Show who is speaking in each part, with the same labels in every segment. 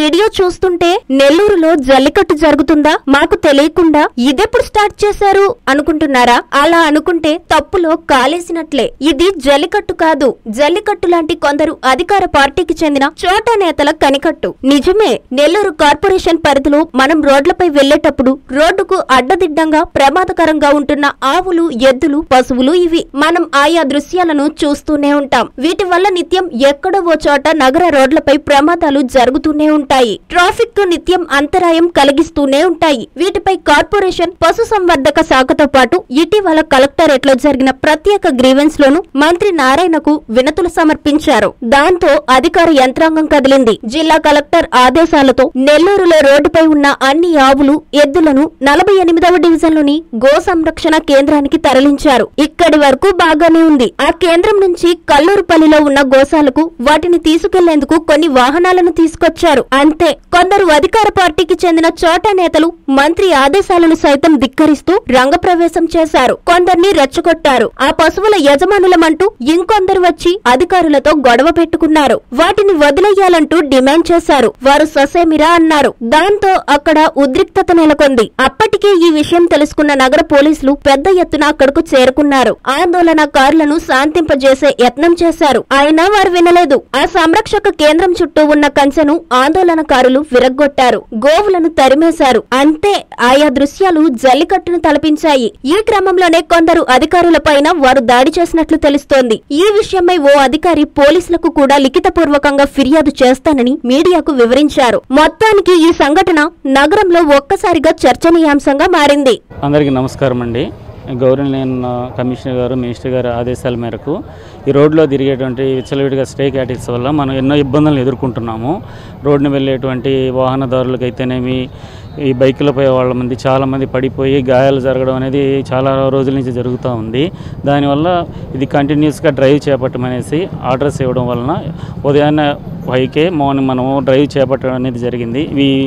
Speaker 1: Video చూస్తుంటే నెల్లూరులో జల్లికట్టు జరుగుతుందా మాకు తెలియకుండా ఇదెప్పుడు స్టార్ట్ చేశారు అనుకుంటున్నారా? అలా అనుకుంటే తప్పులో కాలేసినట్లే. ఇది జల్లికట్టు కాదు, జల్లికట్టు లాంటి కొందరు అధికార పార్టీకి చెందిన చోటా నేతల కనికట్టు. నిజమే, నెల్లూరు కార్పొరేషన్ పరిధిలో మనం రోడ్లపై వెళ్లేటప్పుడు రోడ్డుకు అడ్డదిడ్డంగా ప్రమాదకరంగా ఉంటున్న ఆవులు, ఎద్దులు, పశువులు ఇవి మనం ఆయా దృశ్యాలను చూస్తూనే ఉంటాం. వీటి వల్ల నిత్యం ఎక్కడో ఓ చోట నగర రోడ్లపై ప్రమాదాలు జరుగుతూనే ఉంటాయి. ట్రాఫిక్ కు నిత్యం అంతరాయం కలిగిస్తూనే ఉంటాయి. వీటిపై కార్పొరేషన్, పశుసంవర్ధక శాఖతో పాటు ఇటీవల కలెక్టరేట్ లో జరిగిన ప్రత్యేక గ్రీవెన్స్ లోను మంత్రి నారాయణకు వినతులు సమర్పించారు. దాంతో అధికార యంత్రాంగం కదిలింది. జిల్లా కలెక్టర్ ఆదేశాలతో నెల్లూరులో రోడ్డుపై ఉన్న అన్ని ఆవులు, ఎద్దులను 48వ డివిజన్లోని గో సంరక్షణ కేంద్రానికి తరలించారు. ఇక్కడి వరకు బాగానే ఉంది. ఆ కేంద్రం నుంచి కల్లూరుపల్లిలో ఉన్న గోశాలకు వాటిని తీసుకెళ్లేందుకు కొన్ని వాహనాలను తీసుకొచ్చారు. అంతే, కొందరు అధికార పార్టీకి చెందిన చోటా నేతలు మంత్రి ఆదేశాలను సైతం ధిక్కరిస్తూ రంగప్రవేశం చేశారు. కొందరిని రెచ్చగొట్టారు. ఆ పశువుల యజమానులమంటూ ఇంకొందరు వచ్చి అధికారులతో గొడవ పెట్టుకున్నారు. వాటిని వదిలేయాలంటూ డిమాండ్ చేశారు. వారు ససేమిరా అన్నారు. దాంతో అక్కడ ఉద్రిక్తత నెలకొంది. అప్పటికే ఈ విషయం తెలుసుకున్న నగర పోలీసులు పెద్ద ఎత్తున అక్కడకు చేరుకున్నారు. ఆందోళనకారులను శాంతింపజేసే యత్నం చేశారు. అయినా వారు వినలేదు. ఆ సంరక్షక కేంద్రం చుట్టూ ఉన్న కంచెను ఆందోళనకారులు విరగ్గొట్టారు. గోవులను తరిమేశారు. అంతే, ఆయా దృశ్యాలు జల్లికట్టును తలపించాయి. ఈ క్రమంలోనే కొందరు అధికారులపైన వారు దాడి చేసినట్లు తెలుస్తోంది. ఈ విషయమై ఓ అధికారి పోలీసులకు కూడా లిఖితపూర్వకంగా ఫిర్యాదు చేస్తానని మీడియాకు వివరించారు. మొత్తానికి ఈ సంఘటన నగరంలో ఒక్కసారిగా చర్చనీయాంశంగా మారింది.
Speaker 2: అందరికీ నమస్కారం అండి. గవర్నమెంట్ కమిషనర్ గారు, మినిస్టర్ గారు ఆదేశాల మేరకు ఈ రోడ్లో తిరిగేటువంటి విచ్చలవిడిగా స్టే క్యాటిల్స్ వల్ల మనం ఎన్నో ఇబ్బందులను ఎదుర్కొంటున్నాము. రోడ్డును వెళ్ళేటువంటి వాహనదారులకైతేనేమి, ఈ బైకులపై వాళ్ళ మంది చాలామంది పడిపోయి గాయాలు జరగడం అనేది చాలా రోజుల నుంచి జరుగుతూ ఉంది. దానివల్ల ఇది కంటిన్యూస్గా డ్రైవ్ చేపట్టమనేసి ఆర్డర్స్ ఇవ్వడం వలన ఉదయాన్నే 5కే మార్నింగ్ మనము డ్రైవ్ చేపట్టడం అనేది జరిగింది.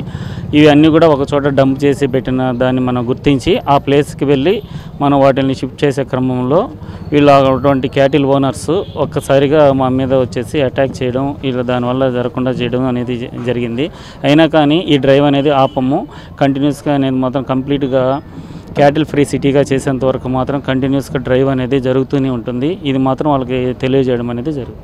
Speaker 2: ఇవి అన్నీ కూడా ఒక చోట డంప్ చేసి పెట్టిన దాన్ని మనం గుర్తించి ఆ ప్లేస్కి వెళ్ళి మనం వాటిని షిఫ్ట్ చేసే క్రమంలో వీళ్ళు అటువంటి క్యాటిల్ ఓనర్స్ ఒక్కసారిగా మా మీద వచ్చేసి అటాక్ చేయడం, ఇలా దానివల్ల జరగకుండా చేయడం అనేది జరిగింది. అయినా కానీ ఈ డ్రైవ్ అనేది ఆపము. కంటిన్యూస్గా అనేది మాత్రం కంప్లీట్గా క్యాటిల్ ఫ్రీ సిటీగా చేసేంత వరకు మాత్రం కంటిన్యూస్గా డ్రైవ్ అనేది జరుగుతూనే ఉంటుంది. ఇది మాత్రం వాళ్ళకి తెలియజేయడం అనేది జరుగుతుంది.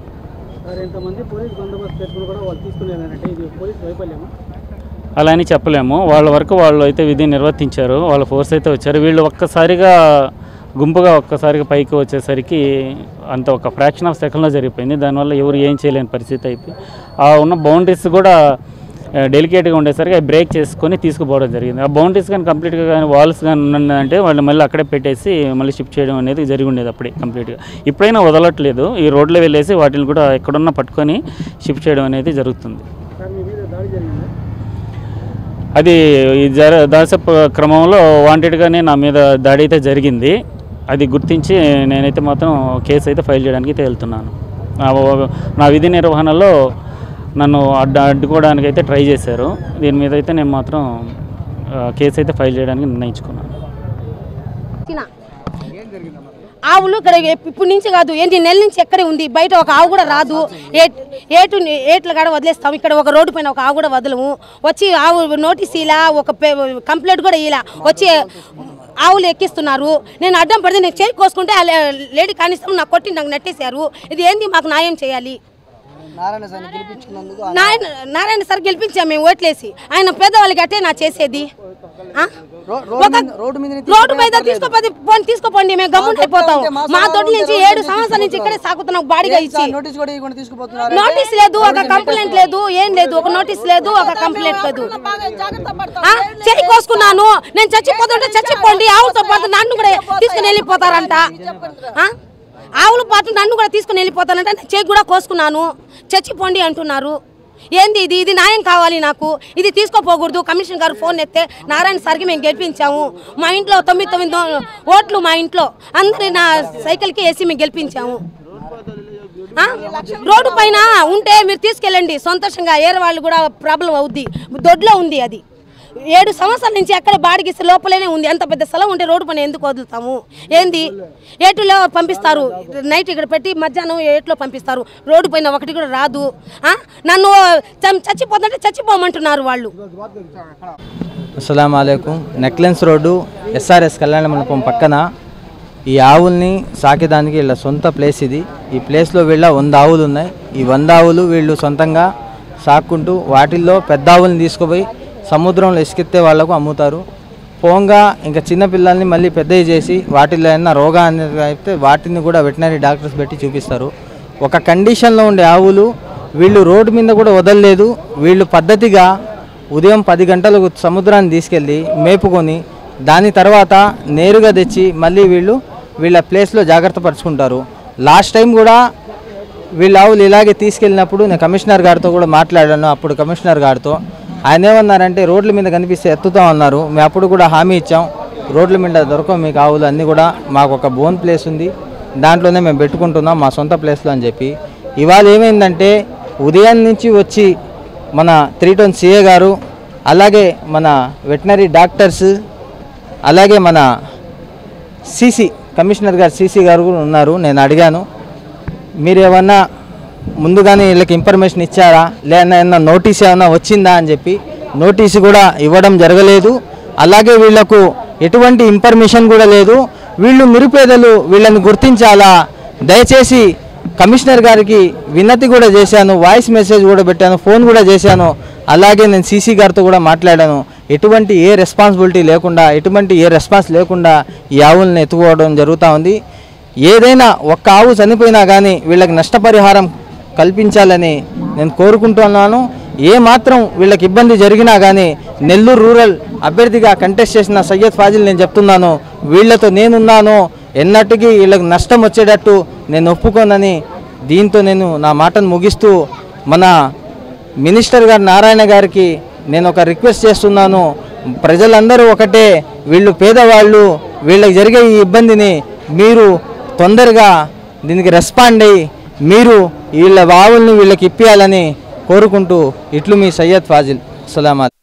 Speaker 2: అలా అని చెప్పలేము. వాళ్ళ వరకు వాళ్ళు అయితే విధి నిర్వర్తించారు. వాళ్ళ ఫోర్స్ అయితే వచ్చారు. వీళ్ళు ఒక్కసారిగా గుంపుగా పైకి వచ్చేసరికి అంత ఒక ఫ్రాక్షన్ ఆఫ్ సెకండ్లో జరిగిపోయింది. దానివల్ల ఎవరు ఏం చేయలేని పరిస్థితి అయిపోయింది. ఆ ఉన్న బౌండరీస్ కూడా డెలికేట్గా ఉండేసరికి బ్రేక్ చేసుకొని తీసుకుపోవడం జరిగింది. ఆ బౌండరీస్ కానీ కంప్లీట్గా కానీ వాల్స్ కానీ ఉన్నదంటే వాళ్ళు మళ్ళీ అక్కడే పెట్టేసి మళ్ళీ షిఫ్ట్ చేయడం అనేది జరిగి ఉండేది అప్పుడే కంప్లీట్గా. ఇప్పుడైనా వదలట్లేదు. ఈ రోడ్లో వెళ్ళేసి వాటిని కూడా ఎక్కడున్నా పట్టుకొని షిఫ్ట్ చేయడం అనేది జరుగుతుంది. అది దాస క్రమంలో వాంటెడ్గానే నా మీద దాడి అయితే జరిగింది. అది గుర్తించి నేనైతే మాత్రం కేసు అయితే ఫైల్ చేయడానికి అయితే వెళ్తున్నాను. నా విధి నిర్వహణలో నన్ను అడ్డుకోవడానికి అయితే ట్రై చేశారు. దీని మీద అయితే నేను మాత్రం కేసు అయితే ఫైల్ చేయడానికి నిర్ణయించుకున్నాను.
Speaker 3: ఆవులు ఇక్కడ ఇప్పుడు నుంచి కాదు, 8 నెలల నుంచి ఎక్కడే ఉంది. బయట ఒక ఆవు కూడా రాదు. ఏట్ల కాడ వదిలేస్తాం. ఇక్కడ ఒక రోడ్డు పైన ఒక ఆవు కూడా వదలము. వచ్చి ఆవు నోటీస్ ఇలా ఒక కంప్లైంట్ కూడా ఇలా వచ్చి ఆవులు ఎక్కిస్తున్నారు. నేను అడ్డం పడితే నేను చేయి కోసుకుంటే లేడీ కానిస్తాం నాకు కొట్టి నాకు నెట్టేశారు. ఇది ఏంది? మాకు న్యాయం చేయాలి. నారాయణ సార్ గెలిపించాము మేము ఓట్లేసి. ఆయన పేదవాళ్ళకి అట్టే నా చేసేది. రోడ్డు మీద తీసుకోపోండి, మేము గమ్మున అయిపోతాం. మా తోటి నుంచి 7 సంవత్సరాల నుంచి ఇక్కడే సాగుతున్నాం బాడీగా ఇచ్చి. నోటీస్ లేదు, ఒక కంప్లైంట్ లేదు, ఏం లేదు. ఒక నోటీస్ లేదు, ఒక కంప్లైంట్ లేదు. చేయి కోసుకున్నాను, నేను చచ్చిపోతుంటే చచ్చిపోండి. ఆవుతో పాటు నన్ను కూడా తీసుకుని వెళ్ళిపోతారంట. ఆవుల పాటు నన్ను కూడా తీసుకుని వెళ్ళిపోతానంటే చేయి కూడా కోసుకున్నాను, చచ్చిపోండి అంటున్నారు. ఏంది ఇది? ఇది న్యాయం కావాలి నాకు. ఇది తీసుకోపోకూడదు. కమిషనర్ గారు ఫోన్ ఎత్తే నారాయణ సార్కి మేము గెలిపించాము. మా ఇంట్లో 9 ఓట్లు, మా ఇంట్లో అందరి నా సైకిల్కి వేసి మేము గెలిపించాము. రోడ్డు పైన ఉంటే మీరు తీసుకెళ్ళండి సంతోషంగా. ఏరే వాళ్ళు కూడా ప్రాబ్లం అవుద్ది. దొడ్లో ఉంది అది. 7 సంవత్సరాల నుంచి అక్కడ బాడిగిస్తే లోపలనే ఉంది. ఎంత పెద్ద స్థలం ఉంటే రోడ్డు పని ఎందుకు వదులుతాము? ఏంది ఏటులో పంపిస్తారు, నైట్ ఇక్కడ పెట్టి మధ్యాహ్నం ఏట్లో పంపిస్తారు. రోడ్డు పైన ఒకటి కూడా రాదు. నన్ను చచ్చిపోతుంటే చచ్చిపోమంటున్నారు వాళ్ళు.
Speaker 4: అస్సలాము అలైకుం. నెక్లెన్స్ రోడ్డు ఎస్ఆర్ఎస్ కళ్యాణ మండపం పక్కన ఈ ఆవుల్ని సాకేదానికి వీళ్ళ సొంత ప్లేస్ ఇది. ఈ ప్లేస్లో వీళ్ళ 100 ఆవులు ఉన్నాయి. ఈ 100 ఆవులు వీళ్ళు సొంతంగా సాక్కుంటూ వాటిల్లో పెద్ద ఆవుల్ని తీసుకుపోయి సముద్రంలో ఇసుకెత్తే వాళ్లకు అమ్ముతారు. పోంగా ఇంకా చిన్నపిల్లల్ని మళ్ళీ పెద్దవి చేసి వాటిల్లో ఏమన్నా రోగాన్ని అయితే వాటిని కూడా వెటనరీ డాక్టర్స్ పెట్టి చూపిస్తారు. ఒక కండిషన్లో ఉండే ఆవులు వీళ్ళు రోడ్డు మీద కూడా వదలలేదు. వీళ్ళు పద్ధతిగా ఉదయం 10 గంటలకు సముద్రాన్ని తీసుకెళ్ళి మేపుకొని దాని తర్వాత నేరుగా తెచ్చి మళ్ళీ వీళ్ళ ప్లేస్లో జాగ్రత్త పరుచుకుంటారు. లాస్ట్ టైం కూడా వీళ్ళ ఆవులు ఇలాగే తీసుకెళ్ళినప్పుడు నేను కమిషనర్ గారితో కూడా మాట్లాడాను. అప్పుడు కమిషనర్ గారితో ఆయన ఏమన్నారంటే రోడ్ల మీద కనిపిస్తే ఎత్తుతామన్నారు. మేము అప్పుడు కూడా హామీ ఇచ్చాం, రోడ్ల మీద దొరకవు మీకు ఆవులు అన్నీ కూడా, మాకు ఒక బోన్ ప్లేస్ ఉంది దాంట్లోనే మేము పెట్టుకుంటున్నాం మా సొంత ప్లేస్లో అని చెప్పి. ఇవాళ ఏమైందంటే ఉదయం నుంచి వచ్చి మన 3 టౌన్ సిఏ గారు, అలాగే మన వెటనరీ డాక్టర్స్, అలాగే మన సిసి కమిషనర్ గారు సిసి గారు కూడా ఉన్నారు. నేను అడిగాను, మీరు ఏమన్నా ముందుగానే వీళ్ళకి ఇన్ఫర్మేషన్ ఇచ్చారా, లేదా నోటీస్ ఏమన్నా వచ్చిందా అని చెప్పి. నోటీసు కూడా ఇవ్వడం జరగలేదు. అలాగే వీళ్లకు ఎటువంటి ఇన్ఫర్మేషన్ కూడా లేదు. వీళ్ళు నిరుపేదలు, వీళ్ళని గుర్తించాలా. దయచేసి కమిషనర్ గారికి విన్నతి కూడా చేశాను, వాయిస్ మెసేజ్ కూడా పెట్టాను, ఫోన్ కూడా చేశాను. అలాగే నేను సీసీ గారితో కూడా మాట్లాడాను. ఎటువంటి ఏ రెస్పాన్సిబిలిటీ లేకుండా, ఎటువంటి ఏ రెస్పాన్స్ లేకుండా ఈ ఆవులను ఎత్తుకోవడం జరుగుతూ ఉంది. ఏదైనా ఒక్క ఆవు చనిపోయినా కానీ వీళ్ళకి నష్టపరిహారం కల్పించాలని నేను కోరుకుంటున్నాను. ఏమాత్రం వీళ్ళకి ఇబ్బంది జరిగినా కానీ నెల్లూరు రూరల్ అభ్యర్థిగా కంటెస్ట్ చేసిన సయ్యద్ ఫాజిల్ నేను చెప్తున్నాను, వీళ్ళతో నేనున్నాను. ఎన్నటికీ వీళ్ళకి నష్టం వచ్చేటట్టు నేను ఒప్పుకోనని దీంతో నేను నా మాటను ముగిస్తూ మన మినిస్టర్ గారు నారాయణ గారికి నేను ఒక రిక్వెస్ట్ చేస్తున్నాను. ప్రజలందరూ ఒకటే, వీళ్ళు పేదవాళ్ళు, వీళ్ళకి జరిగే ఈ ఇబ్బందిని మీరు తొందరగా దీనికి రెస్పాండ్ అయ్యి మీరు వీళ్ళ ఆవుల్ని వీళ్ళకి ఇప్పియాలని కోరుకుంటూ ఇట్లు మీ సయ్యద్ ఫాజిల్. అస్సలాము అలైకుం.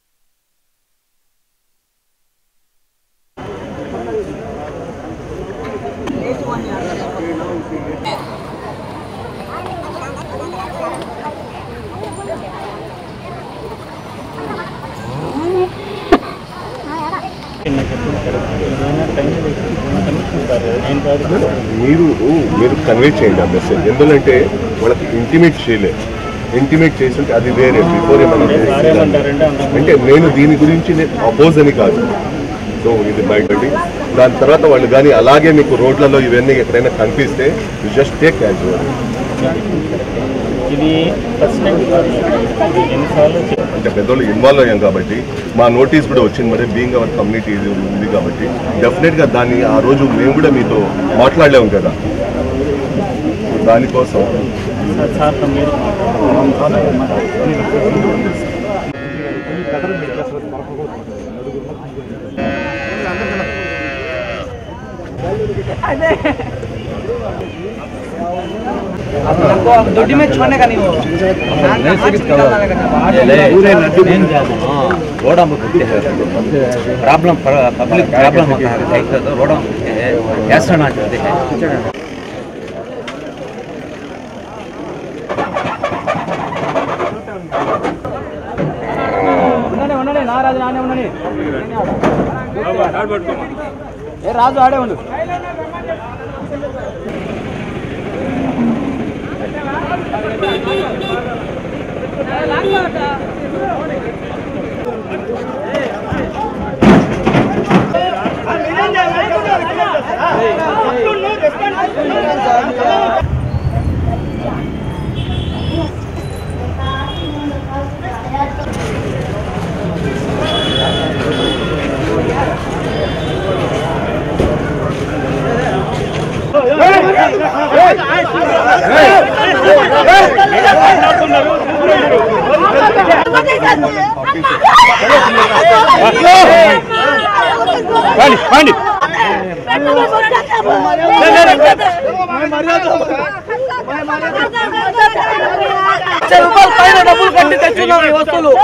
Speaker 5: మీరు కన్వే చేయండి ఆ మెసేజ్. ఎందుకంటే వాళ్ళకి ఇంటిమేట్ చేస్తుంటే అది వేరే. బిఫోర్ ఏమన్నా అంటే నేను దీని గురించి నేను అపోజ్ అని కాదు. సో ఇది బయటది. దాని తర్వాత వాళ్ళు కానీ అలాగే మీకు రోడ్లలో ఇవన్నీ ఎక్కడైనా కనిపిస్తే యూ జస్ట్ టేక్ క్యాజువల్. అంటే పెద్దోళ్ళు ఇన్వాల్వ్ అయ్యాం కాబట్టి మా నోటీస్ కూడా వచ్చింది. మరి బీయింగ్ అవర్ కమ్యూనిటీ ఇది ఉంది కాబట్టి డెఫినెట్గా దాన్ని ఆ రోజు మేము కూడా మీతో మాట్లాడలేము కదా. దానికోసం
Speaker 4: दौड़ी में छोड़ने का नहीं रोड प्रॉब्लम पब्लिक प्रॉब्लम होता है तो रोड एक्सीडेंट आ जाते हैं. రాజు ఆడే ఉండని రాజు ఆడే ఉండు.
Speaker 6: డబ్బులు కట్టి తెచ్చున్నాం ఈ వస్తువులు.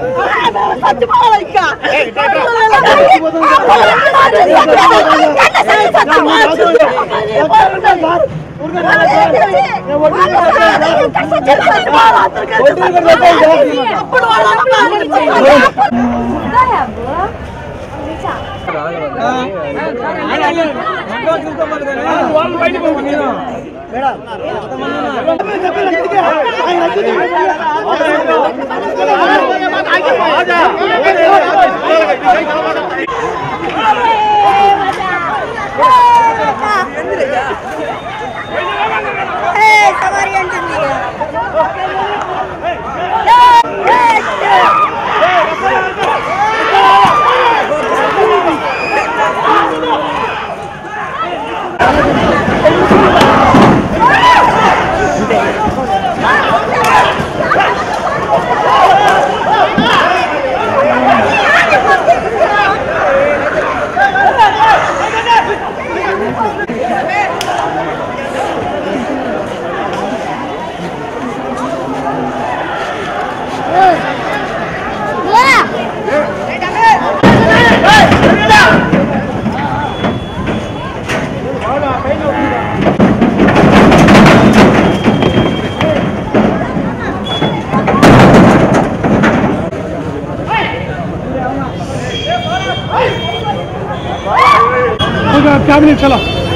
Speaker 7: कैबिनेट चला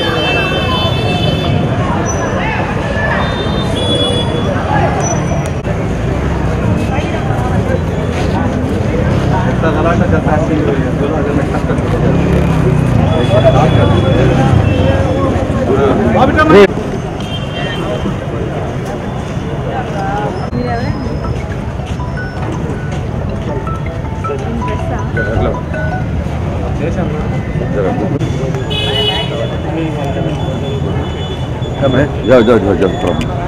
Speaker 5: जाओ जाओ जाओ जाओ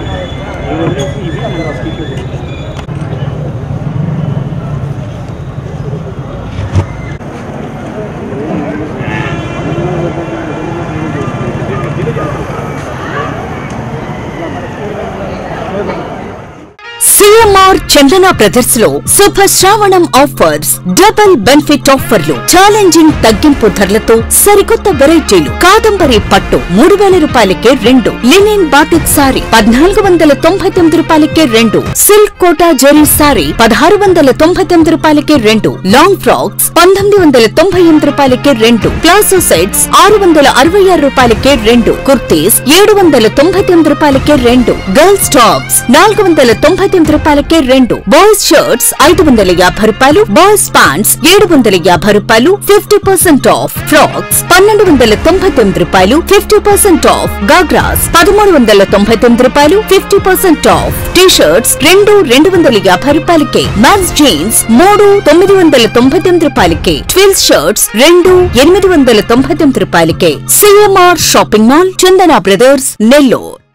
Speaker 8: CMR చందన బ్రదర్స్ లో శుభ శ్రావణం ఆఫర్స్, డబుల్ బెనిఫిట్ ఆఫర్లు, ఛాలెంజింగ్ తగ్గింపు ధరలతో సరికొత్త వెరైటీలు. కాదంబరి పట్టు 3000 రూపాయలకే 2, లినెన్ బాటిక్ సారీ 1499 రూపాయలకే 2, సిల్క్ కోటా జరీ సారీ 1699 రూపాయలకే 2, లాంగ్ ఫ్రాక్స్ 1998 రూపాయలకే 2, ప్లాజో సెట్స్ 666 రూపాయలకే 2, కుర్తీస్ 799 రూపాయలకే 2, గర్ల్స్ టాప్స్ 499 రూపాయలకే 2, బాయ్స్ షర్ట్స్ 550 రూపాయలు, బాయ్స్ ప్యాంట్స్ 750 రూపాయలు 50% ఆఫ్, ఫ్రాక్స్ 1299 రూపాయలు 50% ఆఫ్, గాగ్రాస్ 1399 రూపాయలు 50% ఆఫ్, టీ షర్ట్స్ 250 రూపాయలకే, మ్యాన్స్ జీన్స్ 999 రూపాయలకే, ట్విల్స్ షర్ట్స్ 899 రూపాయలకే. CMR shopping mall, Chandana brothers, Nellore.